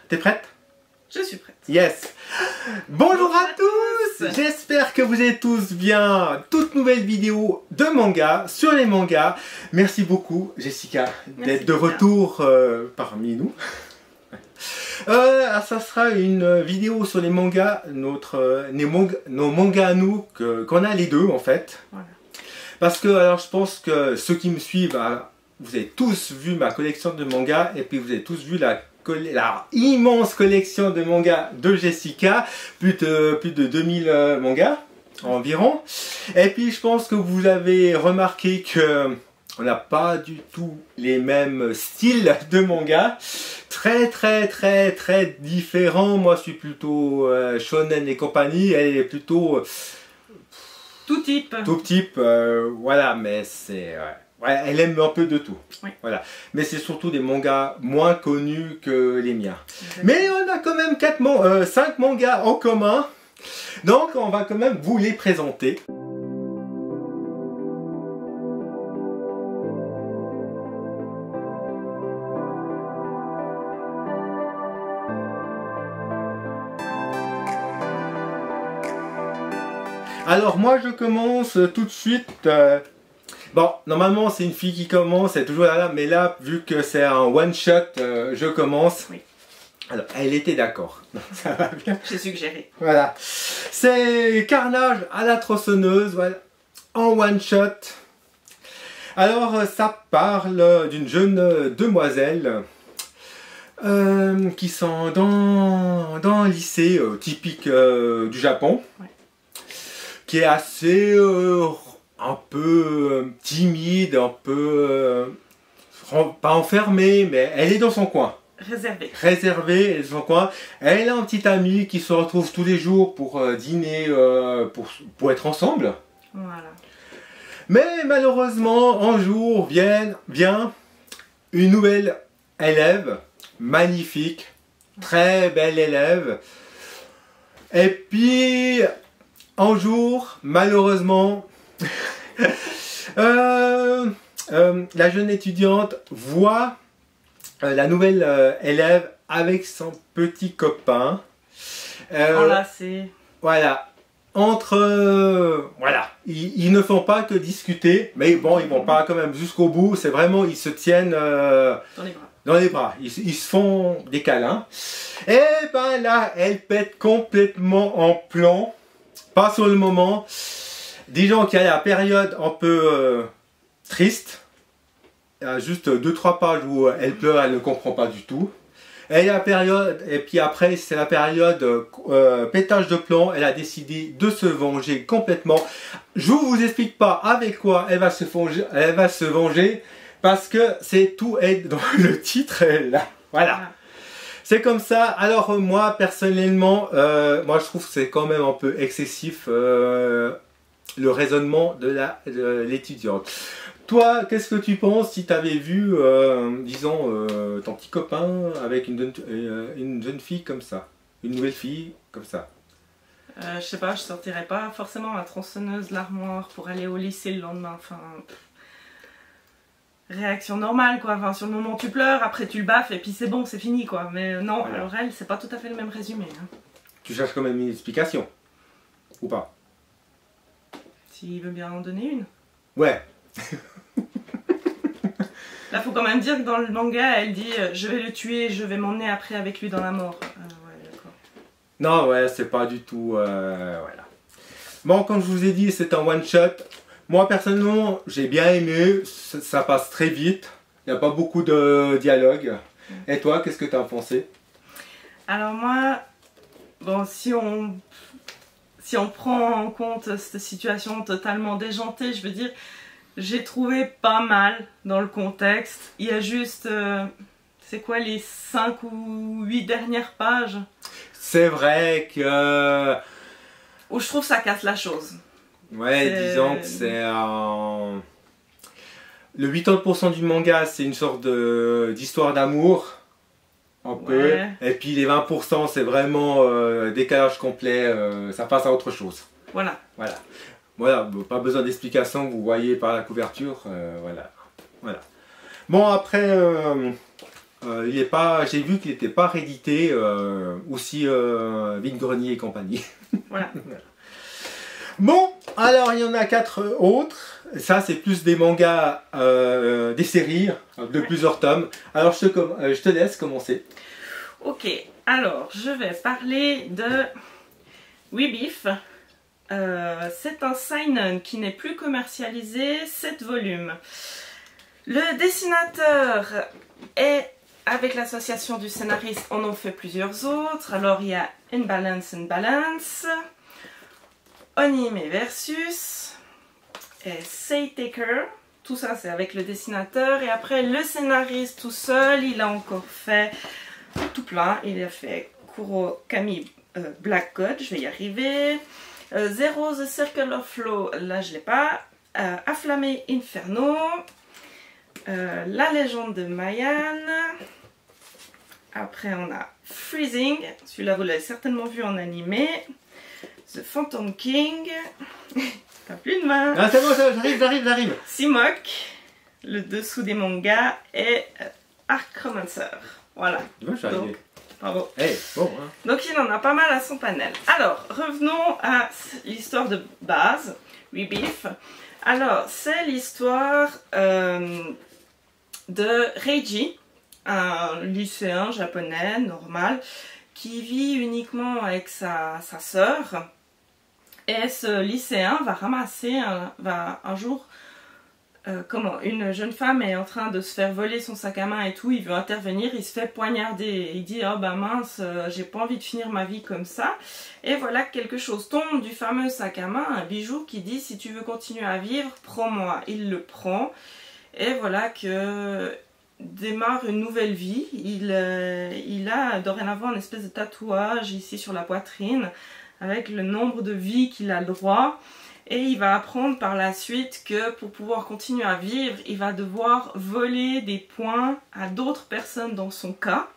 T'es prête? Je suis prête. Yes. Bonjour à tous. J'espère que vous êtes tous bien. Toute nouvelle vidéo de manga sur les mangas. Merci beaucoup Jessica d'être de retour parmi nous. Ça sera une vidéo sur les mangas, nos mangas à nous, qu'on a les deux en fait. Voilà. Parce que alors je pense que ceux qui me suivent, vous avez tous vu ma collection de mangas et puis vous avez tous vu la immense collection de mangas de Jessica, plus de 2000 mangas environ. Et puis je pense que vous avez remarqué que on n'a pas du tout les mêmes styles de mangas, très différents. Moi je suis plutôt shonen et compagnie, elle est plutôt tout type, voilà, mais c'est ouais, elle aime un peu de tout. Oui. Voilà. Mais c'est surtout des mangas moins connus que les miens. Exactement. Mais on a quand même 5 mangas en commun. Donc on va quand même vous les présenter. Alors moi je commence tout de suite. Bon, normalement c'est une fille qui commence, elle est toujours là, mais là, vu que c'est un one shot, je commence. Oui. Alors, elle était d'accord. Ça va bien. J'ai suggéré. Voilà. C'est Carnage à la tronçonneuse, voilà, en one shot. Alors, ça parle d'une jeune demoiselle qui sont dans un lycée typique du Japon, ouais, qui est assez un peu timide, un peu pas enfermée, mais elle est dans son coin. Réservée. Réservée, elle est dans son coin. Elle a un petit ami qui se retrouve tous les jours pour dîner, pour être ensemble. Voilà. Mais malheureusement, un jour vient une nouvelle élève, magnifique, très belle élève. Et puis, un jour, malheureusement, la jeune étudiante voit la nouvelle élève avec son petit copain. Enlacé. Voilà. Voilà. Ils ne font pas que discuter, mais bon, ils vont pas quand même jusqu'au bout. C'est vraiment, ils se tiennent dans les bras. Dans les bras. Ils se font des câlins. Et ben là, elle pète complètement en plomb. Pas sur le moment. Disons qu'il y a la période un peu triste. Il y a juste 2-3 pages où elle pleure, elle ne comprend pas du tout. Et la période, et puis après c'est la période pétage de plomb. Elle a décidé de se venger complètement. Je vous explique pas avec quoi elle va se venger, parce que c'est tout est dans le titre là. Voilà. C'est comme ça. Alors moi personnellement, moi je trouve que c'est quand même un peu excessif le raisonnement de l'étudiante. Toi, qu'est-ce que tu penses si tu avais vu, disons, ton petit copain avec une jeune fille comme ça, une nouvelle fille comme ça? Je sais pas, je sortirais pas forcément la tronçonneuse, l'armoire pour aller au lycée le lendemain. Enfin, réaction normale quoi. Enfin, sur le moment tu pleures, après tu le baffes et puis c'est bon, c'est fini quoi. Mais non, voilà. Alors elle, c'est pas tout à fait le même résumé. Hein. Tu cherches quand même une explication, ou pas? S'il veut bien en donner une. Ouais. Là, faut quand même dire que dans le manga, elle dit je vais le tuer, je vais m'emmener après avec lui dans la mort. Ouais, d'accord. Non, ouais, c'est pas du tout. Voilà. Bon, comme je vous ai dit, c'est un one shot. Moi, personnellement, j'ai bien aimé. Ça passe très vite. Il n'y a pas beaucoup de dialogue. Et toi, qu'est-ce que tu as pensé? Alors, moi, bon, si on prend en compte cette situation totalement déjantée, je veux dire. J'ai trouvé pas mal dans le contexte. Il y a juste, c'est quoi, les 5 ou 8 dernières pages? C'est vrai que... où je trouve ça casse la chose. Ouais, disons que c'est... Le 80% du manga, c'est une sorte d'histoire d'amour. Un peu. Et puis les 20%, c'est vraiment décalage complet. Ça passe à autre chose. Voilà. Voilà. Voilà, pas besoin d'explication, vous voyez par la couverture, voilà. Bon après, il est pas, j'ai vu qu'il n'était pas réédité aussi Vide-Grenier et compagnie. Voilà. Bon, alors il y en a 4 autres. Ça, c'est plus des mangas, des séries de plusieurs tomes. Alors, je te laisse commencer. Ok, alors je vais parler de Webeef. C'est un seinen qui n'est plus commercialisé, 7 volumes. Le dessinateur est avec l'association du scénariste, on en fait plusieurs autres. Alors il y a Balance, Onime Versus et Say Taker. Tout ça c'est avec le dessinateur. Et après le scénariste tout seul, il a encore fait tout plein. Il a fait Kurokami Black God, je vais y arriver. Zero The Circle of Flow, là je l'ai pas. Afflammé Inferno. La légende de Mayan. Après on a Freezing, celui-là vous l'avez certainement vu en animé. The Phantom King. Pas plus de main. Ah c'est bon, j'arrive. Simok, le dessous des mangas, et Archromancer. Voilà. Donc, bravo. Hey, bon, hein. Donc il en a pas mal à son panel. Alors, revenons à l'histoire de base, Webeef. Alors, c'est l'histoire de Reiji, un lycéen japonais normal, qui vit uniquement avec sa sœur. Et ce lycéen va ramasser, un jour, une jeune femme est en train de se faire voler son sac à main et tout, il veut intervenir, il se fait poignarder, il dit « Oh bah mince, j'ai pas envie de finir ma vie comme ça ». Et voilà que quelque chose tombe du fameux sac à main, un bijou qui dit « Si tu veux continuer à vivre, prends-moi ». Il le prend, et voilà que démarre une nouvelle vie. Il a dorénavant une espèce de tatouage ici sur la poitrine, avec le nombre de vies qu'il a le droit. Et il va apprendre par la suite que pour pouvoir continuer à vivre, il va devoir voler des points à d'autres personnes dans son cas.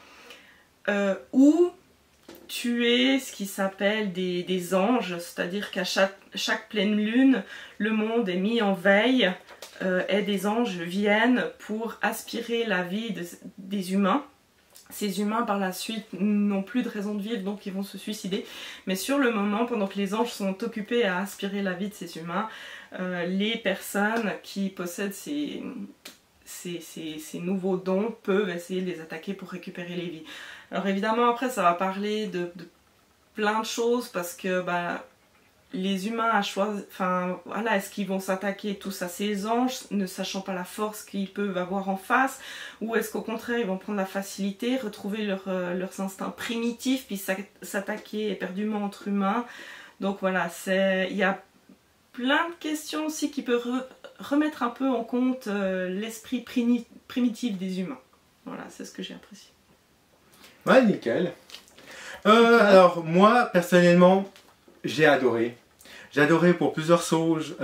Ou tuer ce qui s'appelle des anges, c'est-à-dire qu'à chaque pleine lune, le monde est mis en veille et des anges viennent pour aspirer la vie des humains. Ces humains par la suite n'ont plus de raison de vivre, donc ils vont se suicider. Mais sur le moment, pendant que les anges sont occupés à aspirer la vie de ces humains, les personnes qui possèdent ces nouveaux dons peuvent essayer de les attaquer pour récupérer les vies. Alors évidemment après ça va parler de plein de choses parce que les humains est-ce qu'ils vont s'attaquer tous à ces anges, ne sachant pas la force qu'ils peuvent avoir en face, ou est-ce qu'au contraire ils vont prendre la facilité, retrouver leurs instincts primitifs, puis s'attaquer éperdument entre humains. Donc voilà, il y a plein de questions aussi qui peuvent remettre un peu en compte l'esprit primitif des humains. Voilà, c'est ce que j'ai apprécié. Ouais, nickel. Alors moi, personnellement, j'ai adoré. J'ai adoré pour plusieurs choses,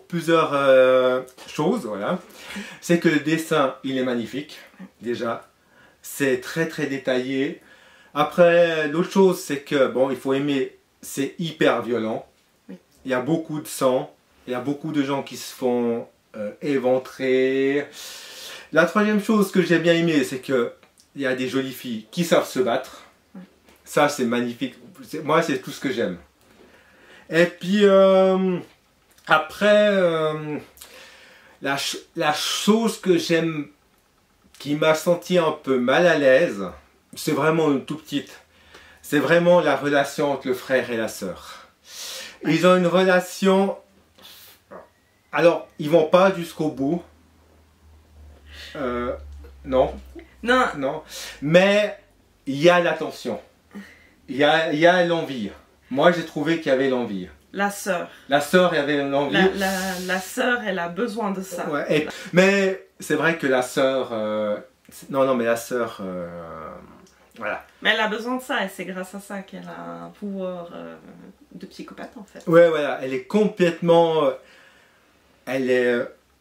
voilà. C'est que le dessin, il est magnifique, déjà. C'est très très détaillé. Après, l'autre chose, c'est que, bon, il faut aimer, c'est hyper violent. Oui. Il y a beaucoup de sang, il y a beaucoup de gens qui se font éventrer. La troisième chose que j'ai bien aimé, c'est que il y a des jolies filles qui savent se battre. Oui. Ça, c'est magnifique. Moi, c'est tout ce que j'aime. Et puis après, la chose que j'aime, qui m'a senti un peu mal à l'aise, c'est vraiment une toute petite. C'est vraiment la relation entre le frère et la sœur. Ils ont une relation. Alors, ils vont pas jusqu'au bout. Non. Non. Mais il y a l'attention. Il y a l'envie. Moi, j'ai trouvé qu'il y avait l'envie. La sœur. La sœur, il y avait l'envie. La sœur, elle a besoin de ça. Ouais, mais c'est vrai que la sœur... Non, mais la sœur... voilà. Mais elle a besoin de ça, et c'est grâce à ça qu'elle a un pouvoir de psychopathe, en fait. Ouais, voilà. Elle est complètement... elle est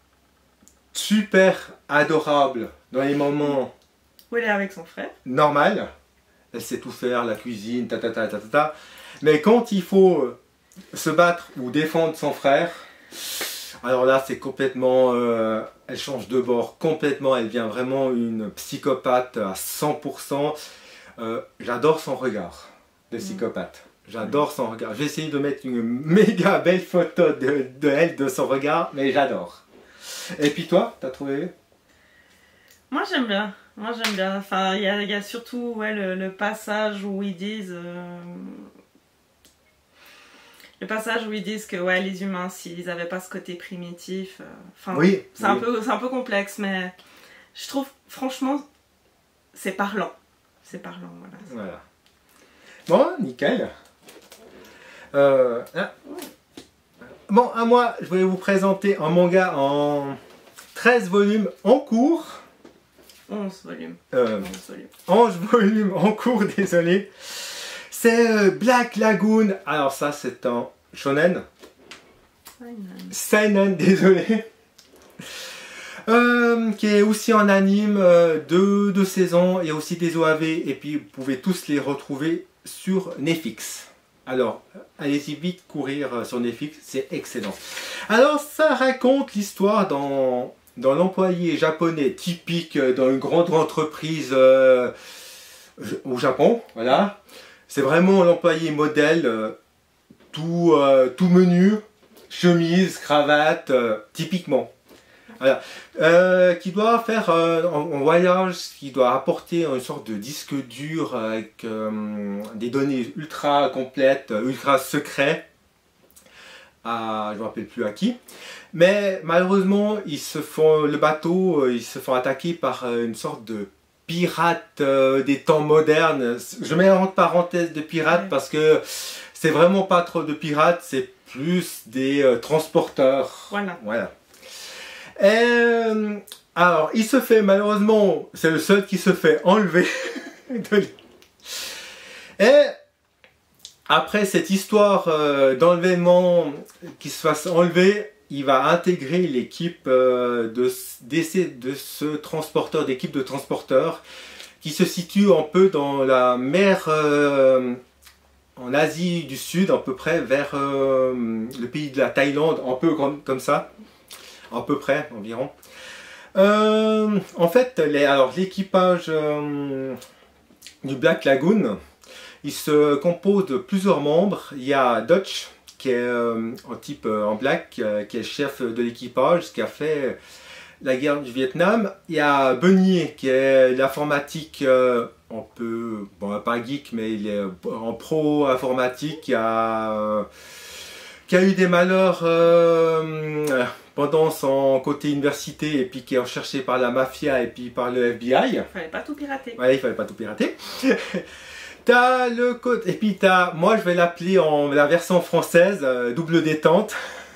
super adorable dans les moments... Où elle est avec son frère. Normal. Elle sait tout faire, la cuisine, ta. Mais quand il faut se battre ou défendre son frère, Alors là, c'est complètement... elle change de bord complètement. Elle devient vraiment une psychopathe à 100%. J'adore son regard de psychopathe. J'adore son regard. J'ai essayé de mettre une méga belle photo de elle, de son regard, mais j'adore. Et puis toi, t'as trouvé? Moi j'aime bien. Moi j'aime bien. Enfin, il y a surtout ouais, le passage où ils disent... Le passage où ils disent que ouais, les humains, s'ils n'avaient pas ce côté primitif... Enfin, oui, c'est un peu complexe, mais je trouve, franchement, c'est parlant. C'est parlant, voilà. Bon, nickel. Bon, à moi, je voulais vous présenter un manga en 13 volumes en cours. 11 volumes. 11 volumes en cours, désolé. C'est Black Lagoon. Alors ça, c'est un shonen. Seinen, désolé. Qui est aussi en anime, deux saisons. Il y a aussi des OAV. Et puis, vous pouvez tous les retrouver sur Netflix. Alors, allez-y vite courir sur Netflix, c'est excellent. Alors, ça raconte l'histoire dans l'employé japonais typique dans une grande entreprise au Japon. Voilà. C'est vraiment l'employé modèle, tout menu, chemise, cravate, typiquement. Voilà. Qui doit faire en voyage, qui doit apporter une sorte de disque dur avec des données ultra complètes, ultra secrets. Je ne me rappelle plus à qui. Mais malheureusement, ils se font attaquer par une sorte de pirates des temps modernes. Je mets entre parenthèses de pirates parce que c'est vraiment pas trop de pirates, c'est plus des transporteurs. Voilà. Alors, il se fait malheureusement, c'est le seul qui se fait enlever. Et après cette histoire d'enlèvement qui se fasse enlever, il va intégrer l'équipe de ce transporteur, d'équipe de transporteurs qui se situe un peu dans la mer en Asie du Sud, à peu près vers le pays de la Thaïlande, un peu comme ça. À peu près, environ. En fait, l'équipage du Black Lagoon, il se compose de plusieurs membres. Il y a Dutch, qui est un type en black, qui est chef de l'équipage, qui a fait la guerre du Vietnam. Il y a Bunny, qui est l'informatique, un peu, bon, pas geek, mais il est en pro-informatique, qui a eu des malheurs pendant son côté université et puis qui est recherché par la mafia et puis par le FBI. Il fallait pas tout pirater. Ouais, il fallait pas tout pirater. T'as le côté... Et puis t'as... Moi, je vais l'appeler en la version française, double détente.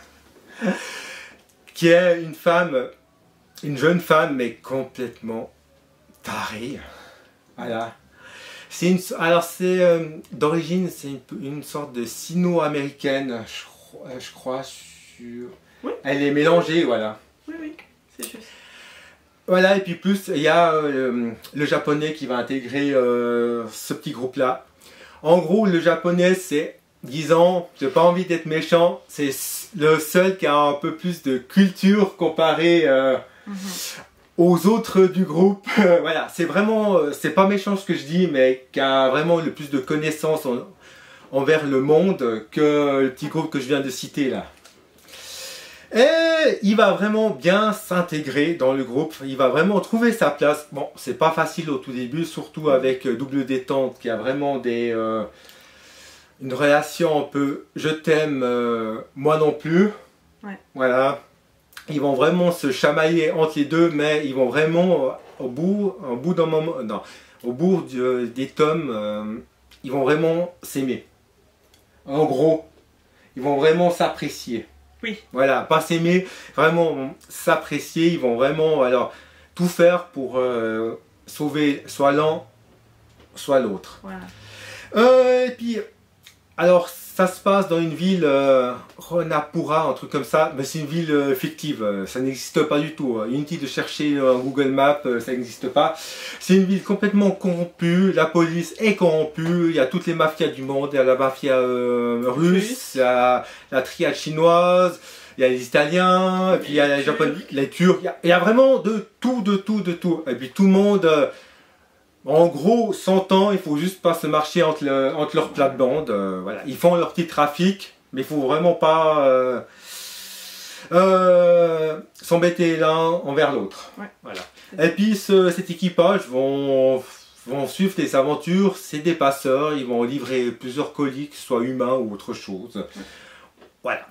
Qui est une femme, une jeune femme, mais complètement tarée. Voilà. Alors, d'origine, c'est une sorte de sino-américaine, je crois, sur... Oui. Elle est mélangée, voilà. Oui, c'est juste. Voilà, et puis plus, il y a le japonais qui va intégrer ce petit groupe-là. En gros, le japonais, c'est, disons, j'ai pas envie d'être méchant, c'est le seul qui a un peu plus de culture comparé aux autres du groupe. Voilà, c'est vraiment, c'est pas méchant ce que je dis, mais qui a vraiment le plus de connaissances envers le monde que le petit groupe que je viens de citer là. Et il va vraiment bien s'intégrer dans le groupe, il va vraiment trouver sa place. Bon, c'est pas facile au tout début, surtout avec Double Détente qui a vraiment une relation un peu je t'aime, moi non plus. Ouais. Voilà. Ils vont vraiment se chamailler entre les deux, mais ils vont vraiment, au bout d'un moment, non, au bout des tomes, ils vont vraiment s'aimer. En gros, ils vont vraiment s'apprécier. Oui. Voilà, pas s'aimer, vraiment s'apprécier, ils vont vraiment alors tout faire pour sauver soit l'un, soit l'autre. Voilà. Et puis, alors ça se passe dans une ville, Ronapura, un truc comme ça, mais c'est une ville fictive, ça n'existe pas du tout. Inutile de chercher un Google Maps, ça n'existe pas. C'est une ville complètement corrompue, la police est corrompue, il y a toutes les mafias du monde, il y a la mafia russe, la triade chinoise, Il y a les Italiens, et puis il y a les Japonais, les Turcs. Il y a vraiment de tout. Et puis tout le monde, en gros, s'entend. Il faut juste pas se marcher entre leurs plates-bandes. Voilà. Ils font leur petit trafic, mais il faut vraiment pas s'embêter l'un envers l'autre. Ouais. Voilà. Et puis cet équipage vont suivre des aventures. C'est des passeurs. Ils vont livrer plusieurs colis, que ce soit humains ou autre chose. Ouais. Voilà.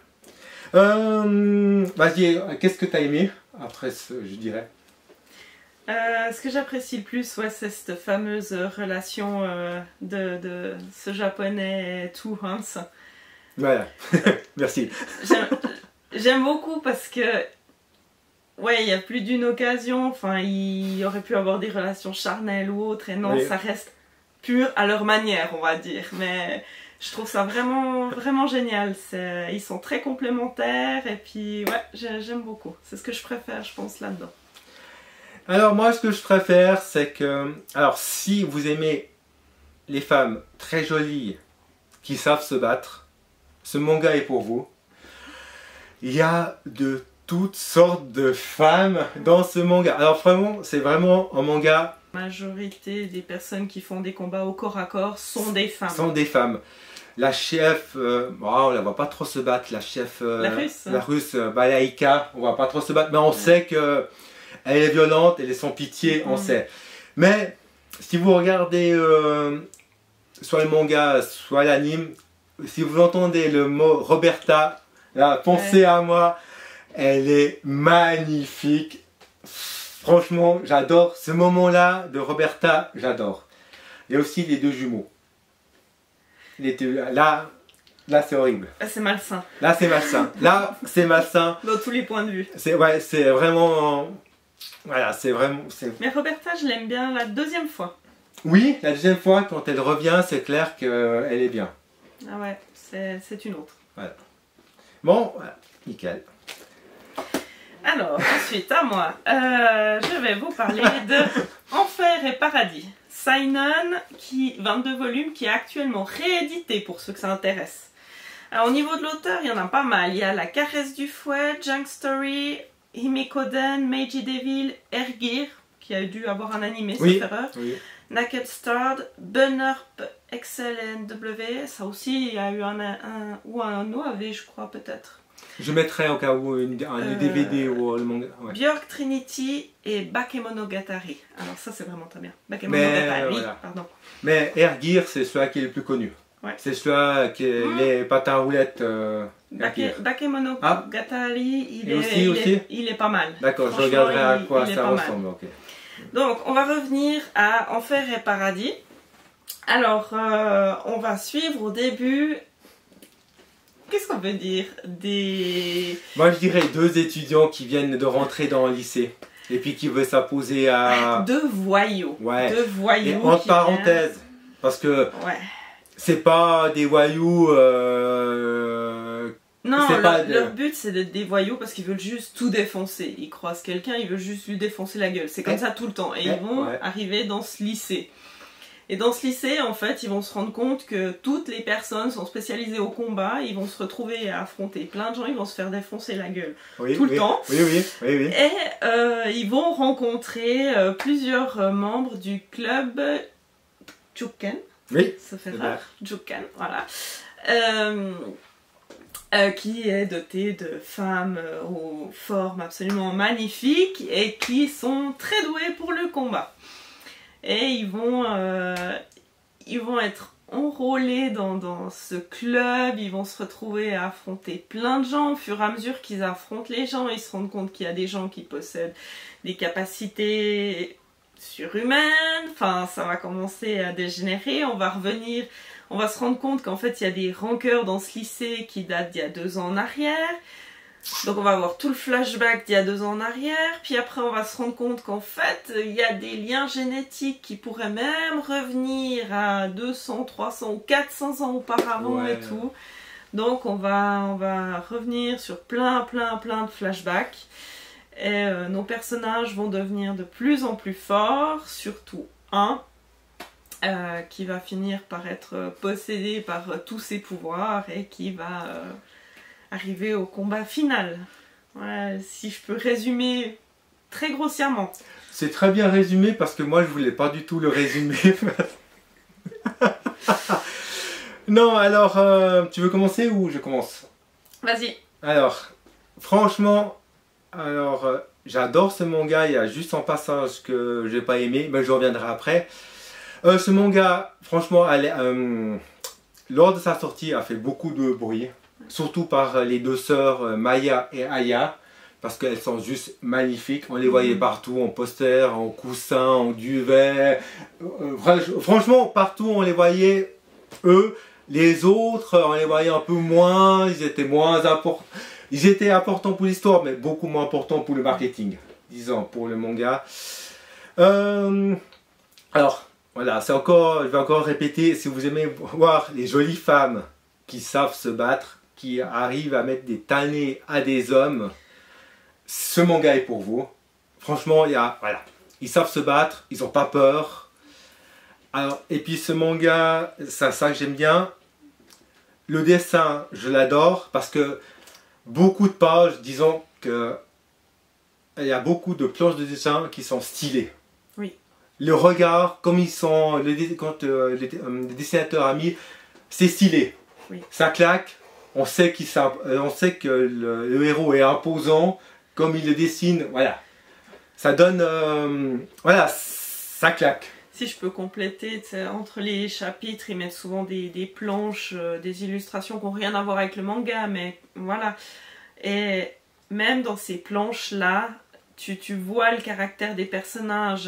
Vas-y, qu'est-ce que tu as aimé après je dirais? Ce que j'apprécie le plus, ouais, c'est cette fameuse relation de ce japonais Two Hans. Voilà, merci. J'aime beaucoup parce que, ouais, il y a plus d'une occasion, enfin, il aurait pu avoir des relations charnelles ou autres, et non, oui. Ça reste pur à leur manière, on va dire. Mais je trouve ça vraiment, vraiment génial. Ils sont très complémentaires, et puis, ouais, j'aime beaucoup. C'est ce que je préfère, je pense, là-dedans. Alors moi, ce que je préfère, c'est que... Alors, si vous aimez les femmes très jolies qui savent se battre, ce manga est pour vous. Il y a de toutes sortes de femmes dans ce manga. Alors vraiment, c'est vraiment un manga... La majorité des personnes qui font des combats au corps à corps sont des femmes. Sont des femmes. La chef, on la voit pas trop se battre. La chef... la russe, Balaïka, on va pas trop se battre. Mais on sait que... Elle est violente, elle est sans pitié, on sait. Mais si vous regardez soit le manga, soit l'anime, si vous entendez le mot Roberta, là, pensez à moi, elle est magnifique. Franchement, j'adore ce moment-là de Roberta, j'adore. Il y a aussi les deux jumeaux. Là, c'est horrible. C'est malsain. Là, c'est malsain. Là, c'est malsain. Dans tous les points de vue. C'est vraiment... Voilà, c'est vraiment... Mais Roberta, je l'aime bien la deuxième fois. Oui, la deuxième fois, quand elle revient, c'est clair qu'elle est bien. Ah ouais, c'est une autre. Voilà. Bon, voilà, nickel. Alors, ensuite, à moi. Je vais vous parler de Enfer et Paradis. Seinen, 22 volumes, qui est actuellement réédité pour ceux que ça intéresse. Alors, au niveau de l'auteur, il y en a pas mal. Il y a La Caresse du Fouet, Junk Story... Himikoden, Meiji Devil, Ergir, qui a dû avoir un animé, sauf erreur. Oui. Naked Starred, Bunurp, XLNW, ça aussi, il y a eu un OAV, je crois, peut-être. Je mettrai au cas où un DVD ou le manga. Ouais. Björk Trinity et Bakemonogatari. Alors ça, c'est vraiment très bien. Bakemonogatari, voilà. Pardon. Mais Ergir, c'est celui qui est le plus connu. Ouais. C'est celui qui est les patins à roulettes. Bakemonogatari, il est pas mal. D'accord, je regarderai à quoi ça ressemble. Okay. Donc, on va revenir à Enfer et Paradis. Alors, on va suivre au début... Qu'est-ce qu'on peut dire? Moi, je dirais 2 étudiants qui viennent de rentrer dans le lycée. Et puis qui veulent s'imposer à... 2 voyous. Ouais. 2 voyous. Et entre parenthèses, parce que... Ouais. C'est pas des voyous... Non, leur but c'est d'être des voyous parce qu'ils veulent juste tout défoncer. Ils croisent quelqu'un, ils veulent juste lui défoncer la gueule. C'est comme ça tout le temps. Et ils vont arriver dans ce lycée. Et dans ce lycée, en fait, ils vont se rendre compte que toutes les personnes sont spécialisées au combat. Ils vont se retrouver à affronter plein de gens, ils vont se faire défoncer la gueule tout le temps. Oui. Et ils vont rencontrer plusieurs membres du club Juken. Oui. Ça fait rare. Juken, voilà. Qui est doté de femmes aux formes absolument magnifiques et qui sont très douées pour le combat. Et ils vont être enrôlés dans ce club, ils vont se retrouver à affronter plein de gens. Au fur et à mesure qu'ils affrontent les gens, ils se rendent compte qu'il y a des gens qui possèdent des capacités surhumaines. Enfin, ça va commencer à dégénérer, on va se rendre compte qu'en fait il y a des rancœurs dans ce lycée qui datent d'il y a 2 ans en arrière. Donc on va avoir tout le flashback d'il y a 2 ans en arrière. Puis après on va se rendre compte qu'en fait il y a des liens génétiques qui pourraient même revenir à 200, 300 ou 400 ans auparavant et tout. Donc on va revenir sur plein de flashbacks. Et nos personnages vont devenir de plus en plus forts, surtout un. Qui va finir par être possédé par tous ses pouvoirs et qui va arriver au combat final. Voilà, si je peux résumer très grossièrement. C'est très bien résumé parce que moi je voulais pas du tout le résumer. Non, alors, tu veux commencer ou je commence? Vas-y. Alors, franchement, j'adore ce manga. Il y a juste un passage que j'ai pas aimé, mais je reviendrai après. Ce manga, franchement, lors de sa sortie, a fait beaucoup de bruit, surtout par les deux sœurs Maya et Aya, parce qu'elles sont juste magnifiques. On les voyait partout, en poster, en coussin, en duvet. Franchement, partout on les voyait, eux. Les autres, on les voyait un peu moins, ils étaient moins importants. Ils étaient importants pour l'histoire, mais beaucoup moins importants pour le marketing, disons, pour le manga. Alors, voilà, je vais encore répéter, si vous aimez voir les jolies femmes qui savent se battre, qui arrivent à mettre des tannés à des hommes, ce manga est pour vous. Franchement, voilà, ils savent se battre, ils n'ont pas peur. Alors, et puis ce manga, c'est ça que j'aime bien. Le dessin, je l'adore parce que beaucoup de pages, disons que il y a beaucoup de planches de dessin qui sont stylées. Oui. Le regard, comme ils sont, quand les dessinateurs a mis, c'est stylé. Oui. Ça claque. On sait que le héros est imposant, comme il le dessine. Voilà. Ça donne, voilà, ça claque. Si je peux compléter, entre les chapitres, ils mettent souvent des planches, des illustrations qui n'ont rien à voir avec le manga, mais voilà. Et même dans ces planches-là, tu vois le caractère des personnages.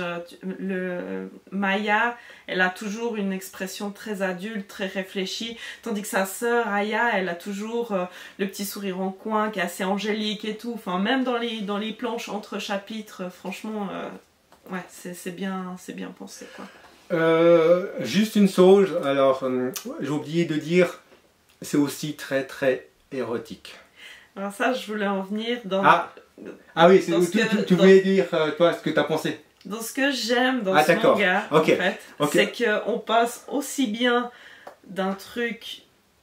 Maya, elle a toujours une expression très adulte, très réfléchie, tandis que sa sœur Aya, elle a toujours le petit sourire en coin qui est assez angélique et tout. Enfin, même dans les planches entre chapitres, franchement... ouais, c'est bien pensé, quoi. Juste une chose, alors j'ai oublié de dire, c'est aussi très très érotique. Alors ça, je voulais en venir dans... Ah oui, tu voulais dire, toi, ce que tu as pensé. Dans ce que j'aime dans ce manga, okay. En fait, c'est qu'on passe aussi bien d'un truc...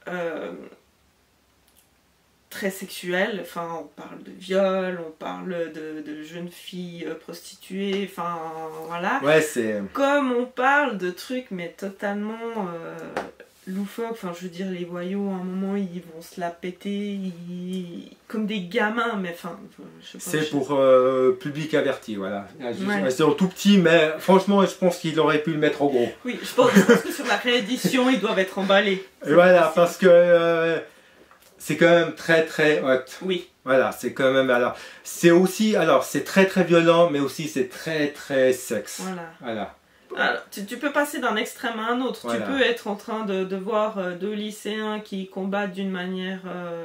très sexuel, enfin on parle de viol, on parle de jeunes filles prostituées, enfin voilà. Ouais, c'est... Comme on parle de trucs mais totalement loufoques, enfin je veux dire les voyous à un moment ils vont se la péter, comme des gamins, mais enfin... C'est pour public averti, voilà. C'est tout petit, mais franchement je pense qu'il aurait pu le mettre au gros. Oui, je pense que sur la réédition ils doivent être emballés. Et voilà, parce que... c'est quand même très très hot. Oui. Voilà, c'est quand même... Alors, c'est aussi... Alors, c'est très très violent, mais aussi c'est très très sexe. Voilà. Alors, tu peux passer d'un extrême à un autre. Voilà. Tu peux être en train de voir deux lycéens qui combattent d'une manière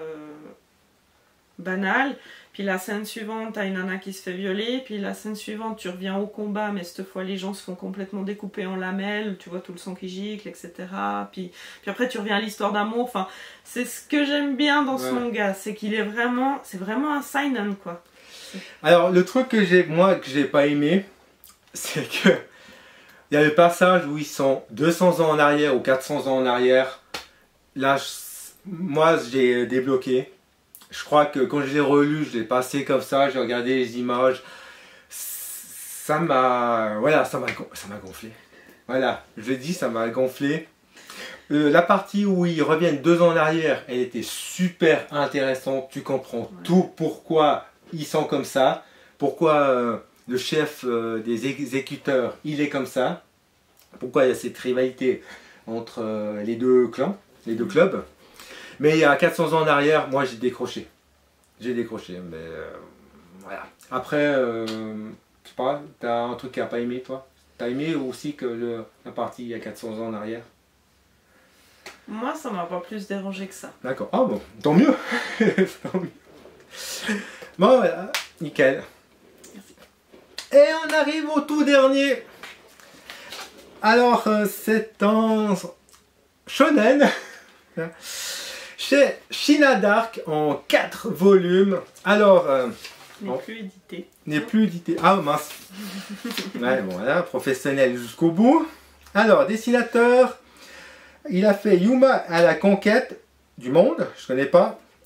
banale. Puis la scène suivante, t'as une nana qui se fait violer. Puis la scène suivante, tu reviens au combat, mais cette fois les gens se font complètement découper en lamelles. Tu vois tout le sang qui gicle, etc. Puis après tu reviens à l'histoire d'amour. Enfin, c'est ce que j'aime bien dans ce manga, c'est qu'il est vraiment, c'est vraiment un seinen, quoi. Alors le truc que j'ai pas aimé, c'est que il y a le passage où ils sont 200 ans en arrière ou 400 ans en arrière. Là, moi j'ai débloqué. Je crois que quand je l'ai relu, je l'ai passé comme ça, j'ai regardé les images. Ça m'a gonflé. Voilà, je dis, ça m'a gonflé. La partie où ils reviennent 2 ans en arrière, elle était super intéressante. Tu comprends tout, pourquoi ils sont comme ça, pourquoi le chef des exécuteurs, il est comme ça, pourquoi il y a cette rivalité entre les deux clans, les deux clubs. Mais il y a 400 ans en arrière, moi j'ai décroché. J'ai décroché, mais voilà. Après, je sais pas, t'as un truc que t'as pas aimé, toi? T'as aimé aussi que la partie il y a 400 ans en arrière? Moi, ça m'a pas plus dérangé que ça. D'accord. Ah bon, tant mieux. Tant mieux. Bon, voilà, nickel. Merci. Et on arrive au tout dernier. Alors, c'est un shonen. Chez China Dark en 4 volumes. Alors... n'est plus édité. N'est plus édité. Ah mince. Ouais, bon, voilà, professionnel jusqu'au bout. Alors, dessinateur, il a fait Yuma à la conquête du monde, je connais pas.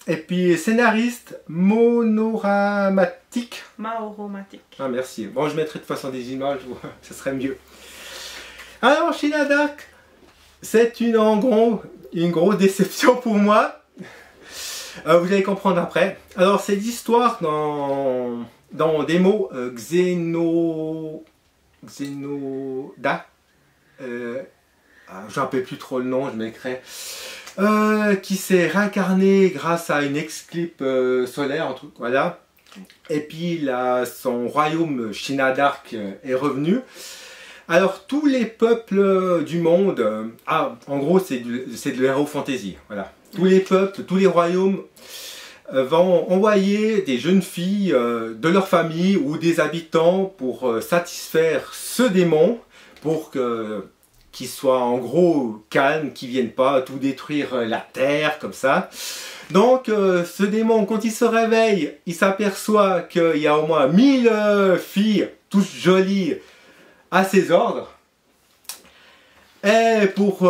Et puis scénariste Monoramathic. Maoromatic. Ah merci. Bon, je mettrai de toute façon des images, ce serait mieux. Alors, China Dark, c'est en gros une grosse déception pour moi. Vous allez comprendre après. Alors, c'est l'histoire dans des mots Xenoda. J'en rappelle plus trop le nom, je m'écris. Qui s'est réincarné grâce à une éclipse solaire, un truc, voilà. Et puis là, son royaume China Dark est revenu. Alors tous les peuples du monde, en gros c'est de l'hero fantasy, voilà. Tous les peuples, tous les royaumes vont envoyer des jeunes filles de leur famille ou des habitants pour satisfaire ce démon, pour qu'ils soient en gros calmes, qu'ils ne viennent pas tout détruire la terre comme ça. Donc ce démon, quand il se réveille, il s'aperçoit qu'il y a au moins 1000 filles, toutes jolies, à ses ordres. Et pour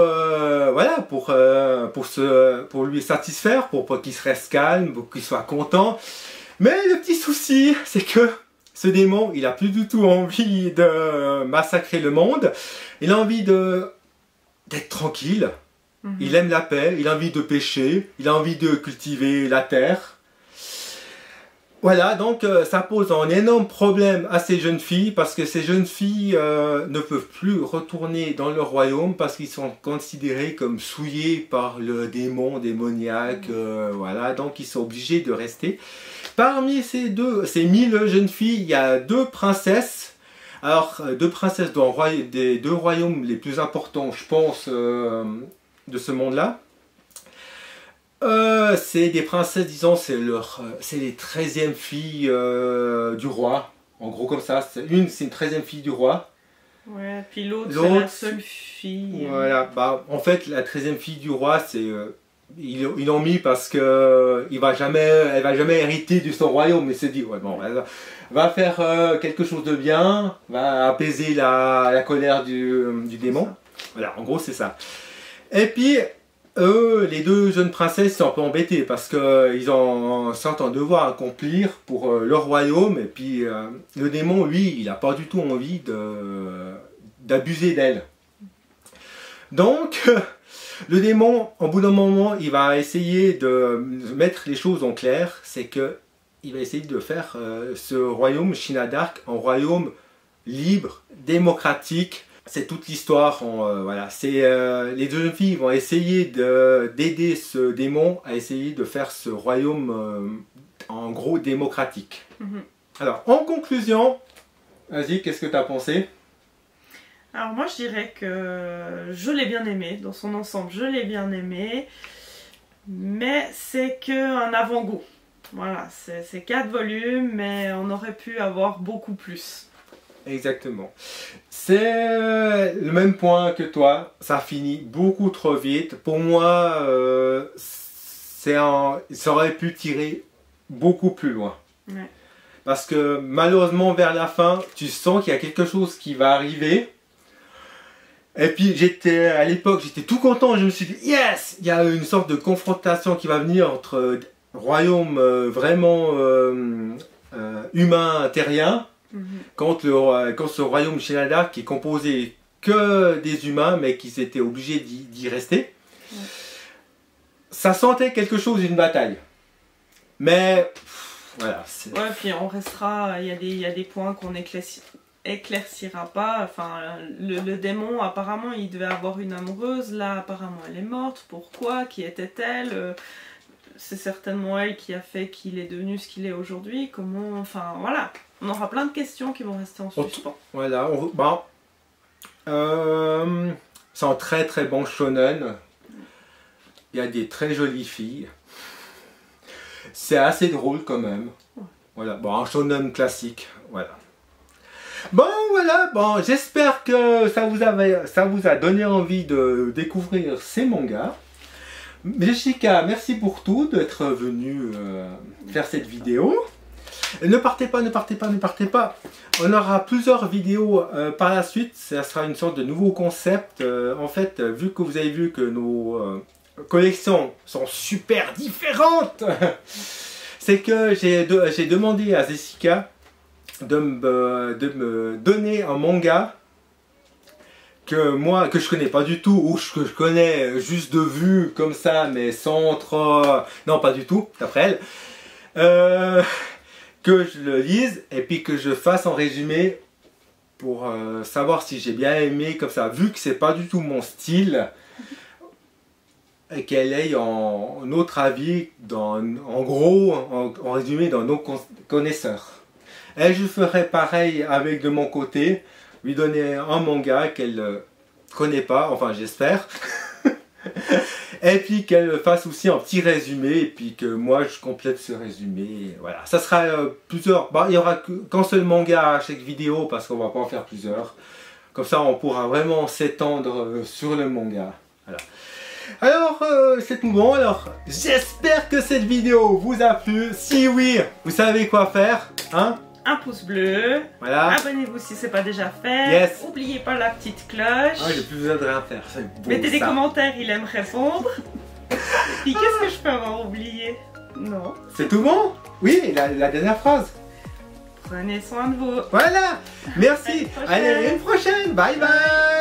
lui satisfaire, pour qu'il se reste calme, pour qu'il soit content. Mais le petit souci, c'est que ce démon, il a plus du tout envie de massacrer le monde. Il a envie d'être tranquille. Il aime la paix, il a envie de pêcher, il a envie de cultiver la terre. Voilà, donc ça pose un énorme problème à ces jeunes filles, parce que ces jeunes filles ne peuvent plus retourner dans leur royaume, parce qu'ils sont considérés comme souillés par le démon démoniaque, voilà, donc ils sont obligés de rester. Parmi ces 1000 jeunes filles, il y a 2 princesses. Alors, 2 princesses des 2 royaumes les plus importants, je pense, de ce monde-là. C'est des princesses, disons, c'est les 13e filles du roi. En gros, comme ça. Une, c'est une 13e fille du roi. Ouais, puis l'autre, c'est la seule fille. Voilà, bah, en fait, la 13e fille du roi, c'est... ils l'ont mis parce que elle va jamais hériter de son royaume. Mais c'est dit, ouais, bon, elle va faire quelque chose de bien, va apaiser la colère du démon. Voilà, en gros, c'est ça. Et puis, eux, les 2 jeunes princesses sont un peu embêtés parce qu'ils sentent un devoir à accomplir pour leur royaume. Et puis, le démon, lui, il n'a pas du tout envie d'abuser d'elle. Donc, le démon, au bout d'un moment, il va essayer de mettre les choses en clair. C'est que il va essayer de faire ce royaume China Dark un royaume libre, démocratique. C'est toute l'histoire. Voilà, les 2 jeunes filles vont essayer d'aider ce démon à essayer de faire ce royaume en gros démocratique. Alors, en conclusion, vas-y, qu'est-ce que tu as pensé? Alors moi je dirais que je l'ai bien aimé, dans son ensemble je l'ai bien aimé, mais c'est qu'un avant-goût. Voilà, c'est 4 volumes, mais on aurait pu avoir beaucoup plus. Exactement. C'est le même point que toi, ça finit beaucoup trop vite. Pour moi, ça aurait pu tirer beaucoup plus loin. Ouais. Parce que malheureusement vers la fin, tu sens qu'il y a quelque chose qui va arriver. Et puis à l'époque, j'étais tout content, je me suis dit yes, il y a une sorte de confrontation qui va venir entre royaume vraiment humain terrien contre ce royaume China Dark qui est composé que des humains mais qui étaient obligés d'y rester. Ça sentait quelque chose d'une bataille. Mais voilà. Ouais, puis on restera, il y a des points qu'on éclaircira pas. Enfin, le démon, apparemment, il devait avoir une amoureuse. Là, apparemment, elle est morte. Pourquoi? Qui était-elle? C'est certainement elle qui a fait qu'il est devenu ce qu'il est aujourd'hui. Comment? Enfin, voilà. On aura plein de questions qui vont rester en suspens. Voilà. C'est un très très bon shonen. Il y a des très jolies filles. C'est assez drôle quand même. Voilà. Bon, un shonen classique. Voilà. Bon voilà, bon, j'espère que ça vous a donné envie de découvrir ces mangas. Jessica, merci pour tout, d'être venue faire cette vidéo. Et ne partez pas, ne partez pas, ne partez pas. On aura plusieurs vidéos par la suite, ça sera une sorte de nouveau concept. En fait, vu que vous avez vu que collections sont super différentes. C'est que j'ai demandé à Jessica de me donner un manga que je connais pas du tout, ou que je connais juste de vue comme ça, mais sans trop... Non, pas du tout, d'après elle. Que je le lise et puis que je fasse un résumé pour savoir si j'ai bien aimé comme ça, vu que c'est pas du tout mon style, et qu'elle ait un autre avis, en gros, en résumé, dans nos connaisseurs. Et je ferai pareil avec de mon côté, lui donner un manga qu'elle connaît pas, enfin j'espère. Et puis qu'elle fasse aussi un petit résumé, et puis que moi je complète ce résumé. Voilà, ça sera plusieurs. Bon, il n'y aura qu'un seul manga à chaque vidéo parce qu'on va pas en faire plusieurs. Comme ça, on pourra vraiment s'étendre sur le manga. Voilà. Alors, c'est tout bon. Alors, j'espère que cette vidéo vous a plu. Si oui, vous savez quoi faire, hein? Un pouce bleu, voilà. Abonnez-vous si ce n'est pas déjà fait, yes. N'oubliez pas la petite cloche, j'ai plus besoin de rien faire, c'est bon. Mettez des commentaires, il aime répondre. Et puis qu'est-ce que je peux avoir oublié? Non. C'est tout bon? Oui, la dernière phrase. Prenez soin de vous. Voilà, merci. Allez, à une prochaine, bye bye.